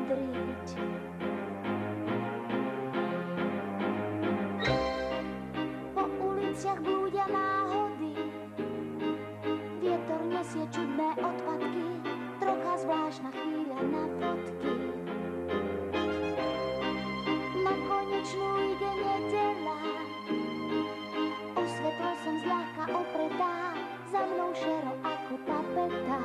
udriť. Po uliciach blúdia náhody, vietor nesie čudné odpadky, trocha zvláštna chvíľa na fotky. Na konečnú ide nedeľa, o svetlo som zľahka opretá, za mnou šero ako tapeta.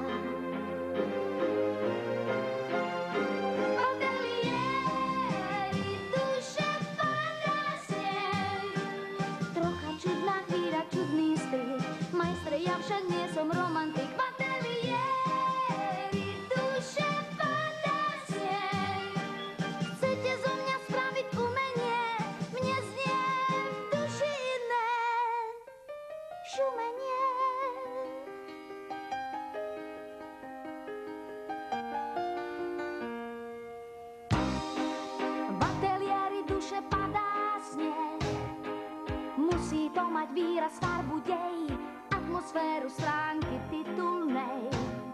Ateliéry, duše fantázie, trocha čudná chvíľa, čudný strik, majstre, ja však nie som romantik. Ateliéry, duše fantázie, chcete zo mňa spraviť umenie, mne znie v duši iné šumenie. V ateliéri duše padá sneh, musí to mať výraz, farbu, dej, atmosféru stránky titulnej.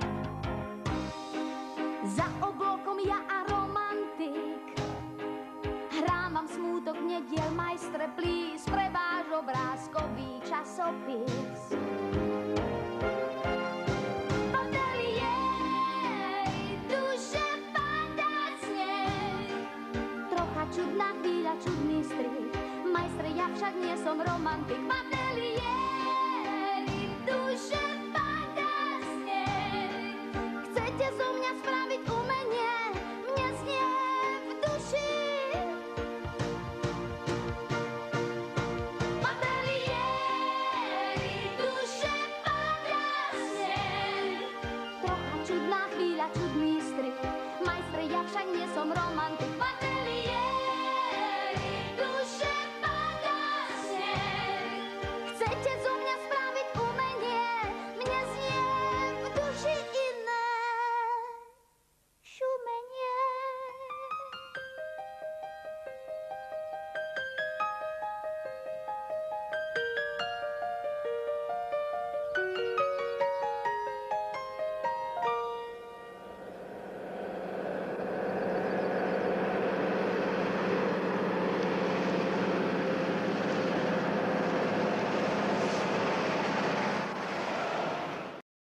Za oblokom ja a romantik, hrám vám smútok nediel, majstre, please, pre váš obrázkový časopis. Ateliéry, duše fantázie, trocha čudná chvíľa, čudný strik, majstre, ja však nie som romantik. V ateliéri